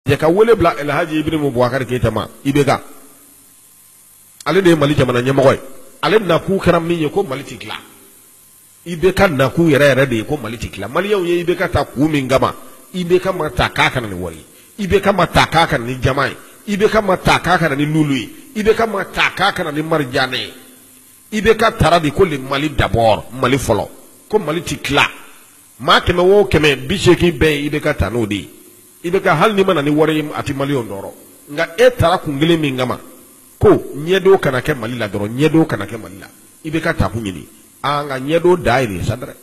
ya ka wele bla El Hadji Ibrahim Boubacar Keita ma ibeka ale de Mali jamana ɲɛmɔgɔ ye ale na ku kɛra min ye ko Mali ti tila ibeka na ku yɛrɛ de ye ko Mali ti tila maliyɛnw ye ibeka ta ku min kama ibeka ma ta k'a kana ni wari ibeka ma ta k'a kana ni jama ye ibeka ma ta k'a kana ni lulu ye ibeka ma ta k'a kana ni marijane ye ibeka tara de ko le Mali d'abord Mali fɔlɔ ko Mali ti tila maa 100 bɛɛ ibeka ta n'o de ye ibeka hali ni mana ni wari ati maliyɛnw dɔrɔn nka e tara kun kelen min kama ko ɲɛdo kana kɛ Mali la dɔrɔn ɲɛdo kana kɛ Mali la ibeka ta kun ɲini nka ɲɛdo da ye sa dɛ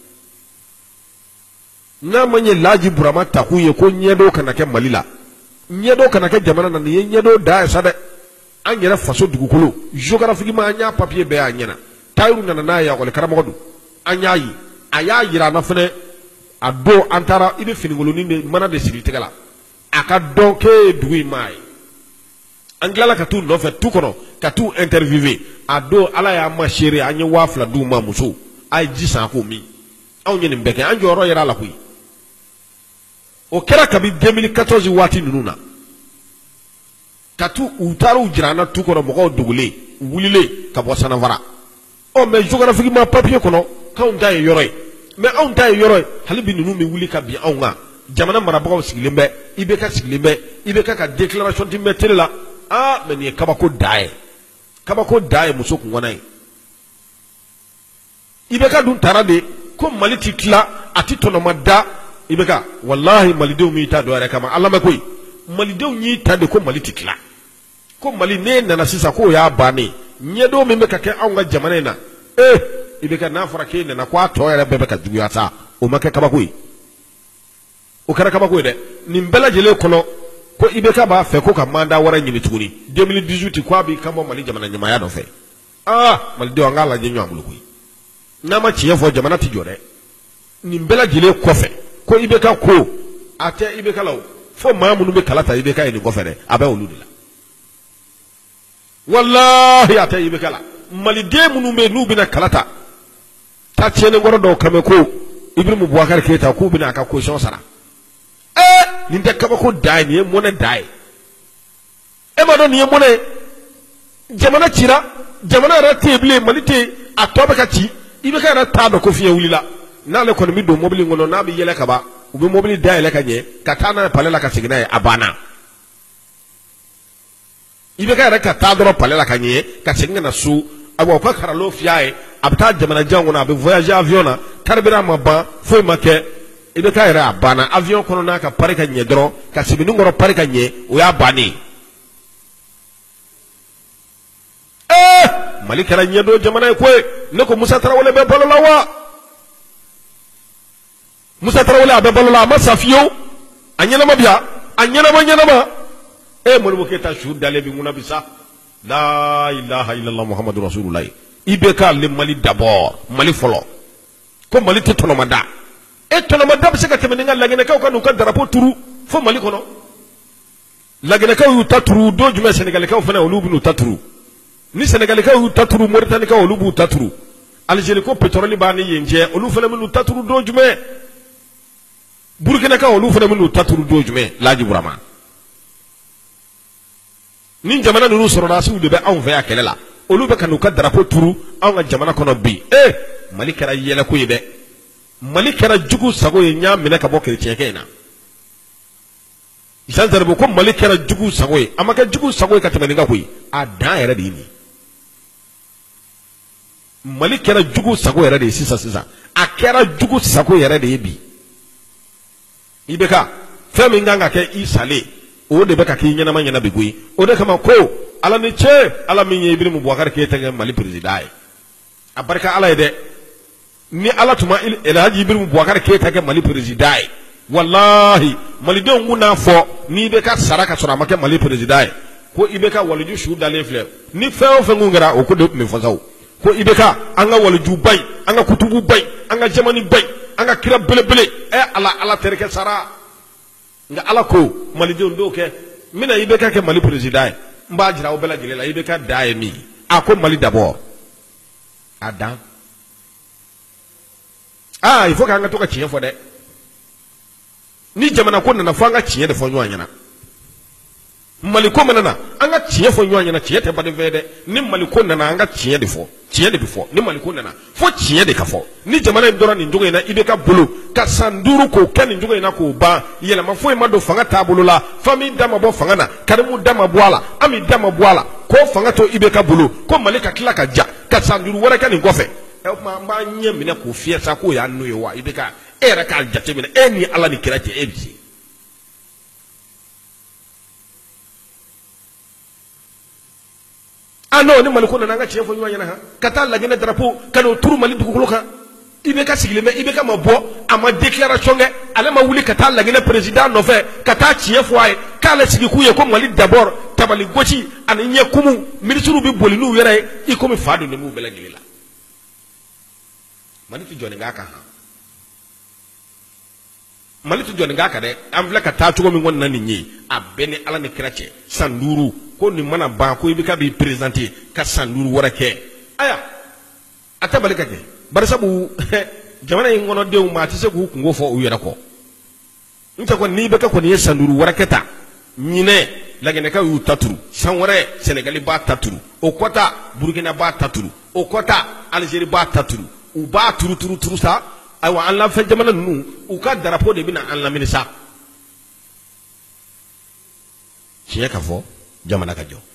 n'a ma ɲɛ Laji Burama ta kun ye ko ɲɛdo kana kɛ Mali la ɲɛdo kana kɛ jamana na nin ye ɲɛdo da ye sa dɛ an yɛrɛ faso dugukolo géographiquement an y'a papier bɛɛ y'a ɲɛna Tayiru nana n'a ye ekɔli karamɔgɔ don an y'a ye a y'a yira an na fɛnɛ a don an taara i bɛ finikoloni de mana de siri tɛgɛ la a ka dɔn k'e ye dugu in maa ye an tilala ka t'u nɔfɛ tu kɔnɔ ka t'u interviewer a don ala y'a ma seere an ye 2000 d'u ma muso a ye ji san k'o min anw ye nin bɛɛ kɛ an jɔyɔrɔ yɛrɛ a la koyi o kɛra kabi 2014 waati ninnu na ka t'u u taara u jira an na tu kɔnɔ mɔgɔw dogolen wulilen ka bɔ Sanafara mais géographiquement papier kɔnɔ k'anw ta ye yɔrɔ ye mais anw ta ye yɔrɔ ye hali bi ninnu bɛ wuli ka bin anw kan jamana marabagaw sigilen bɛ IBK sigilen bɛ IBK ka déclaration di mɛ télé la mais nin ye kabako da ye muso kungana ye IBK dun taara de ko Mali ti tila a ti tɔnɔma da IBK wallahi malidenw m'i ta dɔ yɛrɛ kama ala mɛ koyi malidenw y'i ta de ko Mali ti tila ko Mali ne nana sisan k'o y'a bannen ɲɛdon min bɛ ka kɛ anw ka jamana in na IBK n'a fɔra k'e nana ko a tɔ yɛrɛ bɛɛ bɛ ka juguya sa o ma kɛ kabako ye o kɛra kabako ye dɛ nin bɛɛ lajɛlen kɔnɔ ko IBK b'a fɛ ko ka mandat wɛrɛ ɲini tuguni 2018 ko a b'i kan bɔ Mali jamana ɲɛmaaya nɔfɛ malidenw an k'a lajɛ ɲɔgɔn bolo koyi n'a ma tiɲɛ fɔ jamana ti jɔ dɛ nin bɛɛ lajɛlen kɔfɛ ko IBK ko a tɛ IBK la o fo maa minnu bɛ kala ta IBK ye nin kɔfɛ dɛ a bɛ olu de la wallahi a tɛ IBK la maliden minnu bɛ n'u bɛna kala ta ta tiɲɛnikɔrɔ dɔw kan mɛn ko Ibrahim Boubacar Keita k'u bɛna a ka caution sara nin tɛ kabako da ye nin ye mɔnɛ da ye e ma dɔn nin ye mɔnɛ ye jamana cira jamana yɛrɛ tɛ yen bilen Mali tɛ yen a tɔ bɛ ka ci IBK yɛrɛ t'a dɔn ko fiɲɛ wulila n'ale kɔni bɛ don mobili kɔnɔ n'a bɛ yɛlɛ ka ban u bɛ mobili dayɛlɛ ka ɲɛ ka taa n'a ye palais la ka segin n'a ye a banna IBK yɛrɛ ka taa dɔrɔn palais la ka ɲɛ ka segin ka na so u ka karalo fiyɛ a ye a bɛ taa jamanajan kɔnɔ a bɛ voyager avion na carburant ma ban foyi ma kɛ IBK yɛrɛ a banna avion kɔnɔ n'a ka pari ka ɲɛ dɔrɔn ka sɛbɛnni kɔrɔ pari ka ɲɛ o y'a bannen Mali kɛra ɲɛdɔn jamana ye koyi ne ko Musa Tarawele bɛ balo la wa Musa Tarawele a bɛ balo la a ma sa fiyewu a ɲɛnama biya a ɲɛnama Modibo Keita su dalen bi mun na bi sa la ilaha illallah Muhammadu Rasulullah IBK le Mali d'abord Mali fɔlɔ ko Mali tɛ tɔnɔma da tɔnɔma da bɛ se ka tɛmɛ ni ka laginɛkaw ka n'u ka drapeau turu fo Mali kɔnɔ laginɛkaw y'u ta turu don jumɛn Sénégalikaw fana olu bɛ n'u ta turu ni Sénégalikaw y'u ta turu Mauritaniekaw olu b'u ta turu Algérie ko pétrole b'a ni yen cɛ olu fana bɛ n'u ta turu don jumɛn Burkinakaw olu fana bɛ n'u ta turu don jumɛn Laji Burama ni jamana ninnu sɔrɔdasiw de bɛ anw fɛ yan kɛlɛ la olu bɛ ka n'u ka drapeau turu anw ka jamana kɔnɔ bi Mali kɛra yɛlɛko ye dɛ Mali kɛra jugu sago ye ɲ'a minɛ ka bɔ chrétien in na Jean Zaribo ko Mali kɛra jugu sago ye a ma kɛ jugu sago ye ka tɛmɛ nin kan koyi a dan yɛrɛ de ye nin Mali kɛra jugu sago yɛrɛ de ye sisan a kɛra jugu sago yɛrɛ de ye bi IBK fɛn min kan ka kɛ i salen o de bɛ ka k'i ɲɛnama ɲɛna bi koyi o de kama ko ala ni cɛ ala min ye Ibrahim Boubacar Keita kɛ Mali président ye a barika ala ye dɛ ni ala tuma El Hadji Ibrahim Boubacar Keita kɛ Mali président ye wallahi malidenw kun n'a fɔ ni IBK sara ka sɔrɔ a ma kɛ Mali président ye ko IBK waliju su dalen filɛ ni fɛn o fɛn kun kɛra o ko de tun bɛ fɔ sawo ko IBK an ka waliju ba ɲi an ka kutubu ba ɲi an ka jamani ba ɲi an ka kira belebele ala terikɛ sara nka ala ko malidenw dɔw kɛ n bɛna IBK kɛ Mali président ye n b'a jira aw bɛɛ lajɛlen la IBK da ye min a ko Mali d'abord a dan il faut k'an ka to ka tiɲɛ fɔ dɛ ni jamana ko nana fo an ka tiɲɛ de fɔ ɲɔgɔn ɲɛna maliko manana an ka tiɲɛ fɔ ɲɔgɔn ɲɛna tiɲɛ tɛ baden fɛ dɛ ni maliko nana an ka tiɲɛ de fɔ tiɲɛ de bɛ fɔ ni maliko nana fo tiɲɛ de ka fɔ ni jamana in dɔrɔn nin cogo in na i bɛ ka bolo ka san 5 k'o kɛ nin cogo in na k'o ban yɛlɛma foyi ma don fanga taabolo la fa min da ma bɔ fanga na karimu da ma bɔ a la an min da ma bɔ a la k'o fanga to i bɛ ka bolo ko mali ka tila ka ja ka san 5 wɛrɛ kɛ nin kɔfɛ o tuma an b'a ɲɛ minɛ k'o fiyɛ sa k'o y'a n'o ye wa i bɛ ka e yɛrɛ k'a jateminɛ e ni ala ni kira cɛ e bɛ se. Ah non ni maliko nana an ka tiɲɛ fɔ ɲɔgɔn ɲɛna ka taa Laginɛ drapeau ka n'o turu Mali dugukolo kan i bɛ ka sigilen bɛ i bɛ ka ma bɔ a ma déclaration kɛ ale ma wuli ka taa Laginɛ président nɔfɛ ka taa tiɲɛ fɔ a ye k'ale sigi kun ye ko Mali d'abord tabali gosi ani ɲɛ kumu ministres bɛ boli n'u yɛrɛ ye i komi fa don de b'u bɛɛ lajɛlen la Mali tɛ jɔ nin k'a kan Mali tɛ jɔ nin k'a kan dɛ an filɛ ka taa cogo min kɔni na nin ye a bɛɛ ni ala ni kira cɛ san 5 ko nin mana ban ko i bɛ ka b'i présenter ka san 5 wɛrɛ kɛ aya a tɛ bali ka kɛ barisabu jamana in kɔnɔdenw ma a tɛ se k'u kungo fɔ u yɛrɛ kɔ n tɛ kɔni n'i bɛ kɛ kɔni ye san 5 wɛrɛ kɛ ta ɲinɛ Laginɛkaw y'u ta turu san wɛrɛ Sénégal b'a ta turu o kɔta Burkina b'a ta turu o kɔta Algérie b'a ta turu u b'a turu sa ayiwa an lamɛn jamana ninnu u ka drapeau de bɛna an lamini sa tiɲɛ ka fɔ jamana ka jɔ